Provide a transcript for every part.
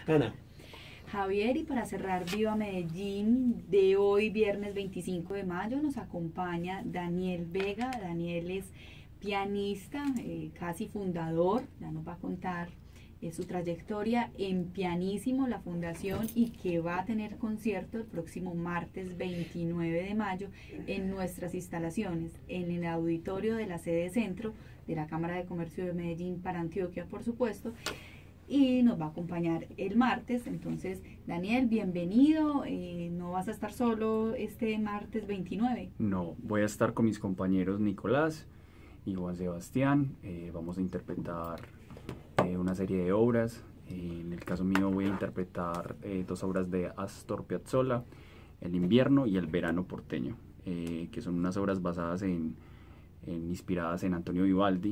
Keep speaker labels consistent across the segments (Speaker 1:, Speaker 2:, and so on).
Speaker 1: Ana.
Speaker 2: Javier, y para cerrar Viva Medellín de hoy, viernes 25 de mayo, nos acompaña Daniel Vega. Daniel es pianista, casi fundador, ya nos va a contar su trayectoria en Pianísimo, la fundación, y que va a tener concierto el próximo martes 29 de mayo en nuestras instalaciones, en el auditorio de la sede centro de la Cámara de Comercio de Medellín para Antioquia, por supuesto, y nos va a acompañar el martes. Entonces, Daniel, bienvenido. ¿No vas a estar solo este martes 29?
Speaker 3: No, voy a estar con mis compañeros Nicolás y Juan Sebastián. Vamos a interpretar una serie de obras. En el caso mío voy a interpretar 2 obras de Astor Piazzolla, El invierno y El verano porteño, que son unas obras basadas inspiradas en Antonio Vivaldi.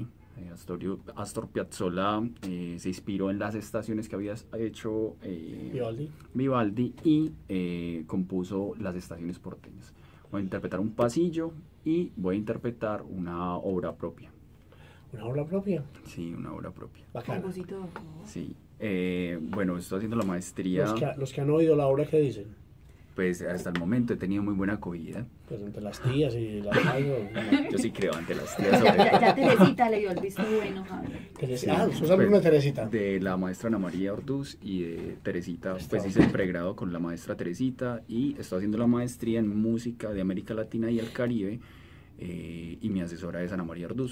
Speaker 3: Astor Piazzolla se inspiró en las estaciones que había hecho Vivaldi y compuso las estaciones porteñas. Voy a interpretar un pasillo y voy a interpretar una obra propia.
Speaker 1: ¿Una obra propia?
Speaker 3: Sí, una obra propia.
Speaker 1: Bacana.
Speaker 2: Compositor, ¿no?
Speaker 3: Sí. Bueno, estoy haciendo la maestría.
Speaker 1: Los que han oído la obra, ¿qué dicen?
Speaker 3: Pues hasta el momento he tenido muy buena acogida.
Speaker 1: Pues entre las tías y las
Speaker 3: Yo sí creo ante las tías.
Speaker 2: Ya Teresita le dio el visto bueno, Javier.
Speaker 1: Sí, ¿sos alumno de Teresita?
Speaker 3: De la maestra Ana María Orduz y de Teresita. Pues hice el pregrado con la maestra Teresita y estoy haciendo la maestría en música de América Latina y el Caribe, y mi asesora es Ana María Orduz.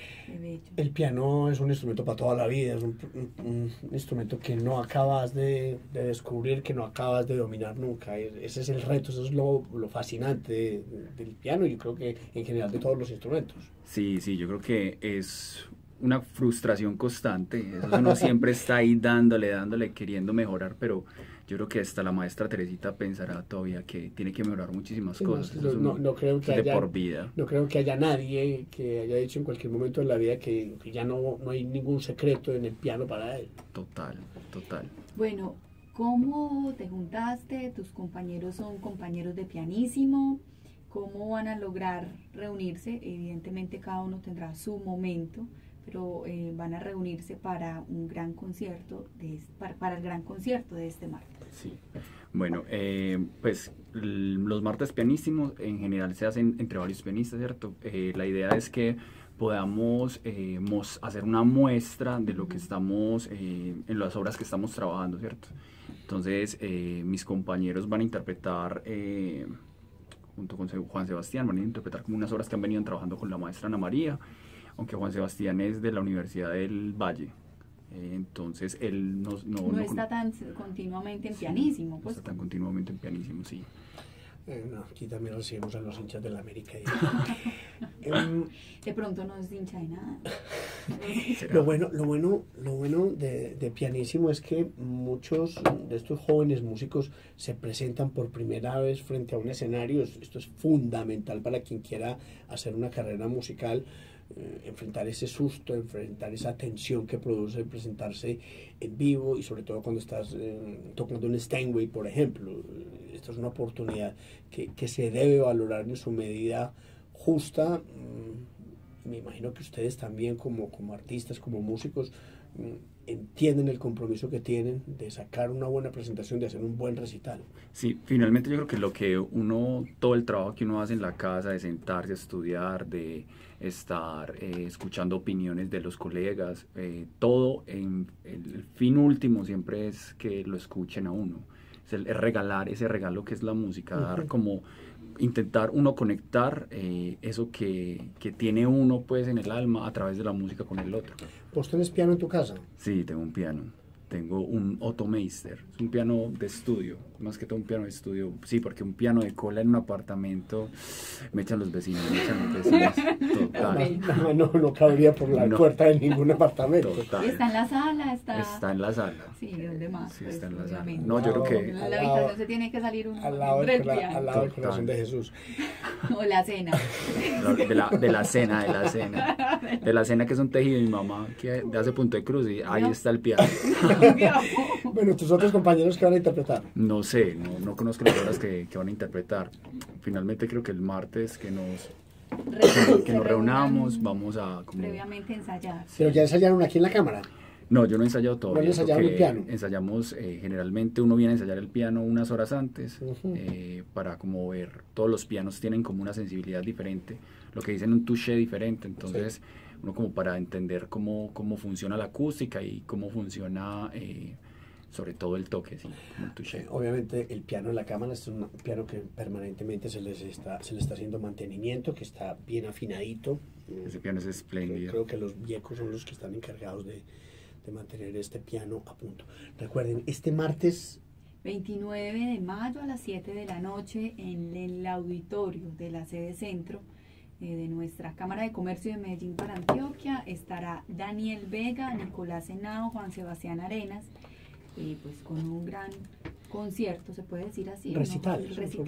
Speaker 1: El piano es un instrumento para toda la vida, es un instrumento que no acabas de descubrir, que no acabas de dominar nunca. Ese es el reto, eso es lo fascinante del piano, y yo creo que en general de todos los instrumentos.
Speaker 3: Sí, yo creo que es una frustración constante. Eso uno siempre está ahí dándole, queriendo mejorar, pero yo creo que hasta la maestra Teresita pensará todavía que tiene que mejorar muchísimas cosas.
Speaker 1: No creo que haya,
Speaker 3: por vida.
Speaker 1: No creo que haya nadie que haya dicho en cualquier momento de la vida que ya no hay ningún secreto en el piano para él.
Speaker 3: Total.
Speaker 2: Bueno, ¿cómo te juntaste? ¿Tus compañeros son compañeros de Pianísimo? ¿Cómo van a lograr reunirse? Evidentemente cada uno tendrá su momento, pero van a reunirse para un gran concierto, para el gran concierto de este martes.
Speaker 3: Sí, bueno, pues los martes pianísimos en general se hacen entre varios pianistas, ¿cierto? La idea es que podamos hacer una muestra de lo que estamos, en las obras que estamos trabajando, ¿cierto? Entonces, mis compañeros van a interpretar, junto con Juan Sebastián, van a interpretar como unas obras que han venido trabajando con la maestra Ana María, aunque Juan Sebastián es de la Universidad del Valle. Entonces él no
Speaker 2: está tan continuamente en Pianísimo.
Speaker 3: No está tan continuamente en Pianísimo, sí.
Speaker 1: Aquí también recibimos a los hinchas de la América.
Speaker 2: De pronto no es hincha de nada.
Speaker 1: Lo bueno de Pianísimo es que muchos de estos jóvenes músicos se presentan por primera vez frente a un escenario. Esto es fundamental para quien quiera hacer una carrera musical. Enfrentar ese susto, enfrentar esa tensión que produce presentarse en vivo, y sobre todo cuando estás tocando un Steinway, por ejemplo. Esto es una oportunidad que se debe valorar en su medida justa. Me imagino que ustedes también como artistas, como músicos, entienden el compromiso que tienen de sacar una buena presentación, de hacer un buen recital.
Speaker 3: Sí, finalmente yo creo que todo el trabajo que uno hace en la casa, de sentarse a estudiar, de estar escuchando opiniones de los colegas, todo en el fin último siempre es que lo escuchen a uno. Es regalar ese regalo que es la música, dar como intentar uno conectar eso que tiene uno pues en el alma a través de la música con el otro.
Speaker 1: ¿Vos tenés piano en tu casa?
Speaker 3: Sí, tengo un piano. Tengo un Otto Meister, es un piano de estudio, más que todo un piano de estudio. Sí, porque un piano de cola en un apartamento me echan los vecinos, total.
Speaker 1: No cabría por la puerta de ningún apartamento.
Speaker 3: Total.
Speaker 2: ¿Está en la sala?
Speaker 3: Está en la sala.
Speaker 2: Sí, los demás.
Speaker 3: Sí,
Speaker 2: pues,
Speaker 3: está en la sala.
Speaker 2: obviamente.
Speaker 3: No, yo creo que
Speaker 2: En la habitación se tiene que salir uno
Speaker 1: al lado
Speaker 2: del
Speaker 1: del corazón de Jesús.
Speaker 2: O la cena.
Speaker 3: De la cena que es un tejido de mi mamá, que de hace punto de cruz, y ahí está el piano.
Speaker 1: Bueno, tus otros compañeros, ¿qué van a interpretar?
Speaker 3: No sé, no conozco las obras que van a interpretar. Finalmente creo que el martes que nos reunamos, vamos a
Speaker 2: previamente ensayar.
Speaker 1: Pero ya ensayaron aquí en la cámara.
Speaker 3: No, yo no he ensayado todavía.
Speaker 1: ¿No has ensayado el piano?
Speaker 3: Ensayamos, generalmente uno viene a ensayar el piano unas horas antes, para como ver, todos los pianos tienen como una sensibilidad diferente, lo que dicen un touché diferente, entonces uno como para entender cómo funciona la acústica y cómo funciona sobre todo el toque, sí, como el touché.
Speaker 1: Obviamente el piano en la cámara es un piano que permanentemente se le está haciendo mantenimiento, que está bien afinadito.
Speaker 3: Ese piano es espléndido.
Speaker 1: Creo que los viejos son los que están encargados de mantener este piano a punto. Recuerden, este martes
Speaker 2: 29 de mayo a las 7 de la noche en el auditorio de la sede centro de nuestra Cámara de Comercio de Medellín para Antioquia estará Daniel Vega, Nicolás Henao, Juan Sebastián Arenas, pues con un gran concierto, se puede decir así.
Speaker 1: Recital.
Speaker 2: ¿No?
Speaker 1: Tres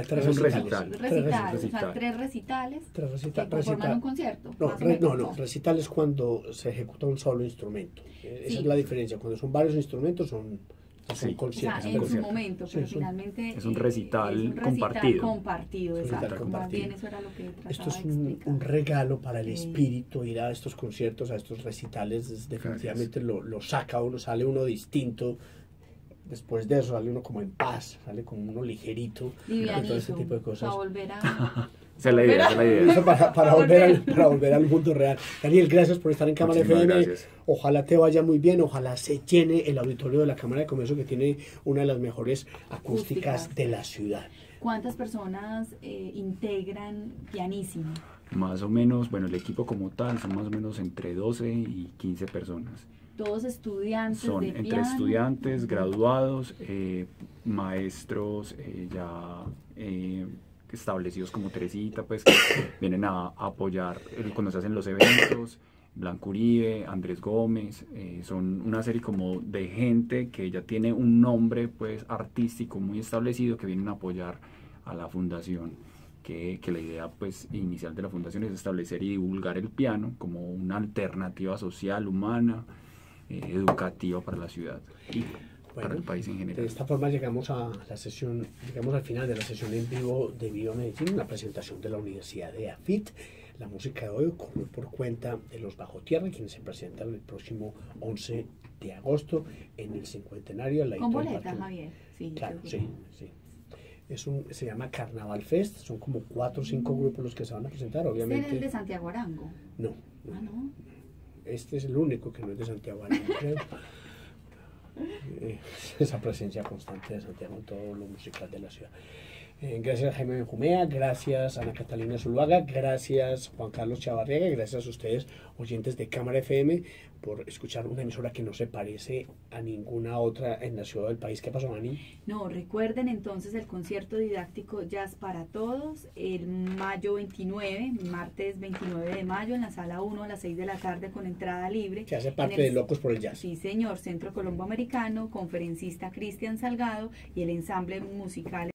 Speaker 1: recitales.
Speaker 2: Formando un concierto.
Speaker 1: No, recital es cuando se ejecuta un solo instrumento. Esa es la diferencia. Cuando son varios instrumentos son conciertos.
Speaker 2: O sea, en su momento, pero finalmente
Speaker 3: es un recital
Speaker 2: compartido. Exacto. Más bien eso era lo que trataba
Speaker 1: esto es
Speaker 2: de explicar.
Speaker 1: un regalo para el espíritu, ir a estos conciertos, a estos recitales, definitivamente lo saca uno, sale uno distinto. Después de eso sale uno como en paz, sale como uno ligerito,
Speaker 2: livianito,
Speaker 1: todo ese tipo de cosas.
Speaker 2: Para volver a...
Speaker 3: Esa es la idea.
Speaker 1: Eso para volver al mundo real. Daniel, gracias por estar en Cámara FM.
Speaker 3: Gracias.
Speaker 1: Ojalá te vaya muy bien, ojalá se llene el auditorio de la Cámara de Comercio, que tiene una de las mejores acústicas de la ciudad.
Speaker 2: ¿Cuántas personas integran Pianísimo?
Speaker 3: Más o menos, bueno, el equipo como tal son más o menos entre 12 y 15 personas.
Speaker 2: Todos estudiantes
Speaker 3: son
Speaker 2: de
Speaker 3: entre
Speaker 2: piano.
Speaker 3: Estudiantes, graduados, maestros ya establecidos como Teresita, pues que vienen a apoyar cuando se hacen los eventos, Blanco Uribe, Andrés Gómez, son una serie como de gente que ya tiene un nombre pues artístico muy establecido, que vienen a apoyar a la fundación, que la idea pues inicial de la fundación es establecer y divulgar el piano como una alternativa social, humana, educativa para la ciudad y para el país en general.
Speaker 1: De esta forma llegamos a la sesión, llegamos al final de la sesión en vivo de Viva Medellín, la presentación de la Universidad de AFIT. La música de hoy corre por cuenta de los Bajo Tierra, quienes se presentan el próximo 11 de agosto en el cincuentenario.
Speaker 2: Con boleta, Javier. Sí,
Speaker 1: claro, sí. Se llama Carnaval Fest, son como 4 o 5 grupos los que se van a presentar, obviamente.
Speaker 2: ¿Este es el de Santiago Arango?
Speaker 1: No.
Speaker 2: ¿No?
Speaker 1: Este es el único que no es de Santiago Arango, creo. Esa presencia constante de Santiago en todo lo musical de la ciudad. Gracias a Jaime Benjumea, gracias a Ana Catalina Zuluaga, gracias Juan Carlos Chavarriaga, gracias a ustedes, oyentes de Cámara FM, por escuchar una emisora que no se parece a ninguna otra en la ciudad del país. ¿Qué pasó, Ani?
Speaker 2: No, recuerden entonces el concierto didáctico Jazz para Todos, el martes 29 de mayo, en la sala 1 a las 6 de la tarde con entrada libre.
Speaker 1: Que hace parte de Locos por el Jazz.
Speaker 2: Sí, señor, Centro Colombo Americano, conferencista Cristian Salgado y el ensamble musical